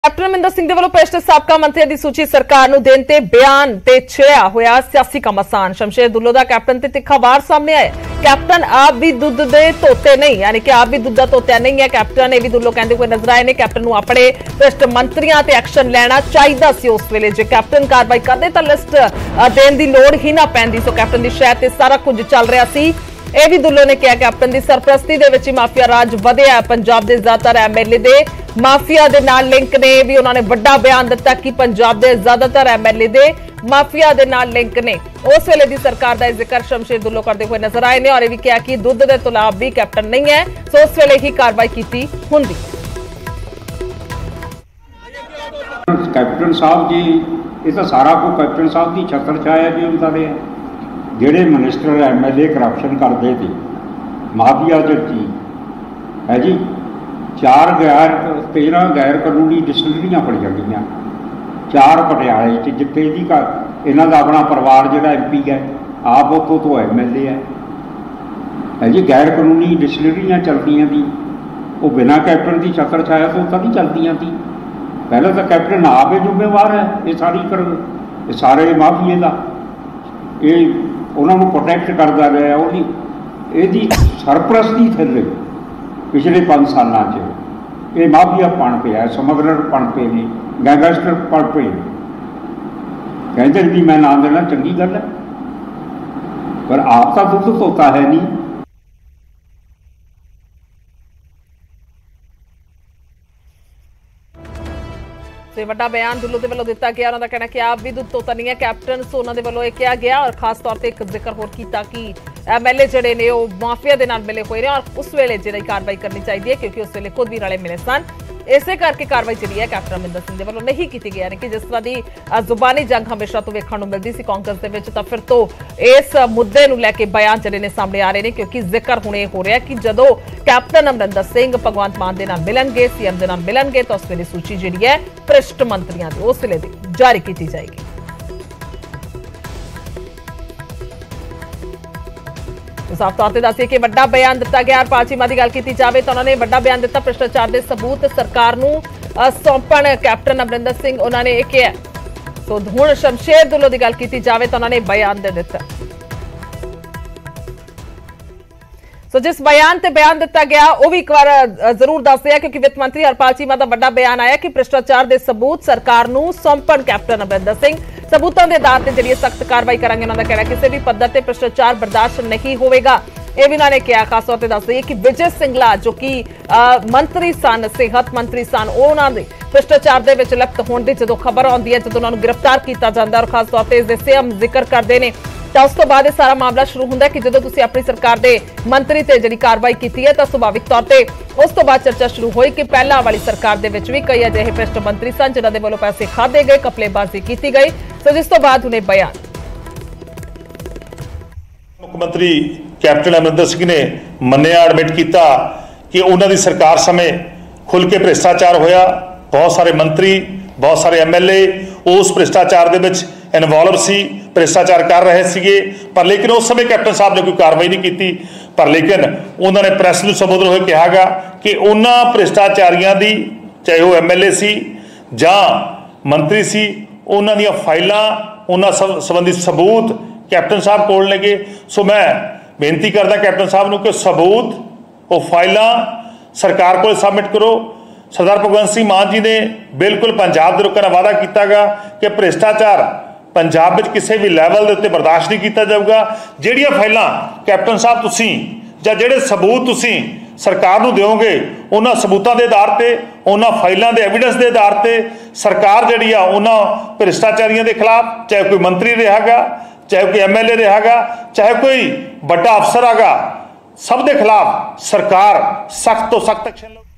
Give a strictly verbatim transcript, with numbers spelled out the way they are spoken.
Captain Amarinder Singh दे वल्लों पेश साबका मंत्रियों की सूची सरकार नूं देण ते बयान ते छिड़िया होया सियासी घमासान। शमशेर दुल्लो दा कैप्टन ते तिखा वार सामने आया। कैप्टन आप भी दुध दे धोते नहीं, यानी कि आप भी दुध दा धोत्या नहीं है। कैप्टन ये भी दुल्लो कहंदे हुए नजर आए ने। कैप्टन नूं अपने भ्रष्ट मंत्रियों ते एक्शन लेना चाहिदा सी। उस वेले जे कैप्टन कार्रवाई करदे तां लिस्ट देण दी लोड़ ही ना पैंदी। सो कैप्टन दी शह ते सारा कुछ चल रहा सी। ਇਹ ਵੀ ਦੁੱਲੋ ਨੇ ਕਿਹਾ ਕੈਪਟਨ ਦੀ ਸਰਪ੍ਰਸਤੀ ਦੇ ਵਿੱਚ ਮਾਫੀਆ ਰਾਜ ਵਧਿਆ। ਪੰਜਾਬ ਦੇ ਜ਼ਿਆਦਾਤਰ ਐਮਐਲਏ ਦੇ ਮਾਫੀਆ ਦੇ ਨਾਲ ਲਿੰਕ ਨੇ। ਵੀ ਉਹਨਾਂ ਨੇ ਵੱਡਾ ਬਿਆਨ ਦਿੱਤਾ ਕਿ ਪੰਜਾਬ ਦੇ ਜ਼ਿਆਦਾਤਰ ਐਮਐਲਏ ਦੇ ਮਾਫੀਆ ਦੇ ਨਾਲ ਲਿੰਕ ਨੇ। ਉਸ ਵੇਲੇ ਦੀ ਸਰਕਾਰ ਦਾ ਜ਼ਿਕਰ ਸ਼ਮਸ਼ੇਰ ਦੁੱਲੋ ਕਰਦੇ ਹੋਏ ਨਜ਼ਰ ਆਏ ਨੇ ਔਰ ਇਹ ਵੀ ਕਿਹਾ ਕਿ ਦੁੱਧ ਦੇ ਤੁਲਾਬ ਵੀ ਕੈਪਟਨ ਨਹੀਂ ਹੈ। ਸੋ ਉਸ ਵੇਲੇ ਹੀ ਕਾਰਵਾਈ ਕੀਤੀ ਹੁੰਦੀ। कैप्टन साहब जी ये तो सारा कुछ कैप्टन साहब की छत्र छाया जी उनका रहे ਜਿਹੜੇ minister M L A corruption करते थे माफिया जी है जी। चार गैर तेरह गैर कानूनी डिस्टलरियां फड़िया गई, चार पटियाले च जिते जी का इन्हों का अपना परिवार जोड़ा एम पी है आप उतों तो एम एल ए है है जी। गैर कानूनी डिस्टलरियां चलदियां थी वो बिना कैप्टन की छत्र छाया तो उतना नहीं चलदियां थी। पहले तो कैप्टन आप ही जिम्मेवार है ये सारी कर ये सारे माफिए का ये उन्होंने प्रोटैक्ट करता रहा। यदि सरपरस्ती थले पिछले पांच साल ये माफिया बन पे समगलर बन पे ने गैंगस्टर बन पे कहते भी मैं नाम देना चंगी गल है, पर आप तो दुध धोता है नहीं। ਤੇ ਵੱਡਾ ਬਿਆਨ ਦੁੱਲੋ ਦੇ ਵੱਲੋਂ ਦਿੱਤਾ ਗਿਆ। ਉਹਨਾਂ ਦਾ ਕਹਿਣਾ ਕਿ ਆਪ ਵੀ ਦੁੱਧ ਧੋਤਾ ਨਹੀਂ ਹੈ ਕੈਪਟਨ। ਸੋ ਉਹਨਾਂ ਦੇ ਵੱਲੋਂ ਇਹ ਕਿਹਾ ਗਿਆ ਔਰ ਖਾਸ ਤੌਰ ਤੇ ਇੱਕ ਜ਼ਿਕਰ ਹੋਰ ਕੀਤਾ ਕਿ ਐਮਐਲਏ ਜਿਹੜੇ ਨੇ ਉਹ ਮਾਫੀਆ ਦੇ ਨਾਲ ਮਿਲੇ ਹੋਏ ਨੇ ਔਰ ਉਸ ਵੇਲੇ ਜਿਹੜੀ ਕਾਰਵਾਈ ਕਰਨੀ ਚਾਹੀਦੀ ਹੈ ਕਿਉਂਕਿ ਉਸ ਵੇਲੇ ਖੁਦ ਵੀ ਰਲੇ ਮਿਲੇ ਸਨ। ਇਸੇ ਕਰਕੇ ਕਾਰਵਾਈ ਜਿਹੜੀ ਹੈ ਕੈਪਟਨ ਅਮਰਿੰਦਰ ਸਿੰਘ ਦੇ ਵੱਲੋਂ ਨਹੀਂ ਕੀਤੀ ਗਈ। ਕਿ ਜਿਸ ਤਰ੍ਹਾਂ ਦੀ ਜ਼ੁਬਾਨੀ ਜੰਗ ਹਮੇਸ਼ਾ ਤੋਂ ਵੇਖਣ ਨੂੰ ਮਿਲਦੀ ਸੀ ਕਾਂਗਰਸ ਦੇ ਵਿੱਚ, ਤਾਂ ਫਿਰ ਤੋਂ ਇਸ ਮੁੱਦੇ ਨੂੰ ਲੈ ਕੇ ਬਿਆਨ ਜਿਹੜੇ ਨੇ ਸਾਹਮਣੇ ਆ ਰਹੇ ਨੇ ਕਿਉਂਕਿ ਜ਼ਿਕਰ ਹੁਣ ਇਹ ਹੋ ਰਿਹਾ ਕਿ ਜਦੋਂ ਕੈਪਟਨ ਅਮਰਿੰਦਰ ਸਿੰਘ ਭਗਵੰਤ ਮਾਨ ਦੇ ਨਾਲ ਮਿਲਣਗੇ, ਸੀਐਮ ਦੇ ਨਾਲ ਮਿਲਣਗੇ ਤਾਂ ਉਸ ਵੇਲੇ ਸੂਚੀ ਜਿਹੜੀ ਹੈ ਭ੍ਰਿਸ਼ਟ ਮੰਤਰੀਆਂ ਦੀ ਉਸ ਵੇਲੇ ਦੀ ਜਾਰੀ ਕੀਤੀ ਜਾਏਗੀ। साफ तौर पर दसिए कि वड्डा बयान दिता गया। पाल चीमा की गल की जाए तो उन्होंने वड्डा बयान दिता। भ्रष्टाचार के सबूत सरकार नूं सौंपण कैप्टन अमरिंदर सिंह उन्होंने यह कहा। तो हुण शमशेर दुल्लो की गल की जाए तो उन्होंने बयान दे दिता। सो जिस बयान ते बयान दिता गया वह भी एक बार जरूर दस दिया क्योंकि वित्त मंत्री हरपाल चीमा का वड्डा बयान आया कि भ्रष्टाचार के सबूत सरकार नूं सौंपण कैप्टन अमरिंदर सिंह। सबूतों के आधार पर जी सख्त कार्रवाई करांगे। उन्होंने कहना किसी भी पद्धर से भ्रष्टाचार बर्दाश्त नहीं होगा। यह भी उन्होंने कहा। खास तौर पर दस दईए कि विजय सिंगला जो कि मंत्री सन, सेहत मंत्री सन, उन्होंने भ्रष्टाचार के विच लिप्त होने की जो खबर आती है, जो उन्होंने गिरफ्तार किया जाता है और खास तौर पर इसके सीएम जिक्र करते हैं तो उस तो बाद यह सारा मामला शुरू होता है कि जो तुसीं अपनी सरकार के मंत्री से जी कार्रवाई की है तो सुभाविक तौर पर उस तो बाद चर्चा शुरू हुई कि पहला वाली सरकार के विच भी कई अजिहे भ्रष्ट मंत्री सन जिन्हों के वालों पैसे खाधे गए, कपलेबाजी की गई। तो जिस तो बाद उन्हें बयान मुख्यमंत्री कैप्टन अमरिंदर सिंह ने मन्निया, एडमिट किया कि उन्होंने सरकार समय खुल के भ्रष्टाचार होया। बहुत सारे मंत्री, बहुत सारे एम एल ए उस भ्रष्टाचार के इनवॉल्व सी, भ्रष्टाचार कर रहे थे, पर लेकिन उस समय कैप्टन साहब ने कोई कार्रवाई नहीं की। पर लेकिन उन्होंने प्रेस को संबोधन होए कहा कि उन्होंने भ्रष्टाचारियों की चाहे वह एम एल ए सी जां मंत्री सी उन्हों दी फाइलां उन्होंने संबंधी सबूत कैप्टन साहब कोल लगे। सो मैं बेनती करता कैप्टन साहब को कि सबूत वो फाइलां सरकार को सबमिट करो। सरदार भगवंत सिंह मान जी ने बिल्कुल पंजाब के लोगों ने वादा किया गा कि भ्रष्टाचार पंजाब में किसी भी लैवल के उत्ते बर्दाश्त नहीं किया जाऊगा। जिहड़ियां फाइलां कैप्टन साहब तुसीं जां जिहड़े सबूत तुसीं सरकार नूं दिओगे उन्हां सबूतां दे आधार ते उन्हां फाइलां दे एविडेंस के आधार ते सरकार जिहड़ी आ उन्हां भ्रष्टाचारियों के खिलाफ चाहे कोई मंत्री रहा, चाहे कोई एम एल ए रहा, चाहे कोई बड़ा अफसर आगा, सब के खिलाफ सरकार सख्त तो सख्त एक्शन